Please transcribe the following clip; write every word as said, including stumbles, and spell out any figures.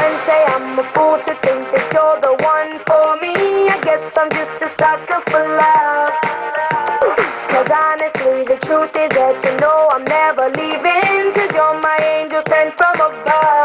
and say I'm a fool to think that you're the one for me. I guess I'm just a sucker for love. Cause honestly, the truth is that you know I'm never leaving, cause you're my angel sent from above.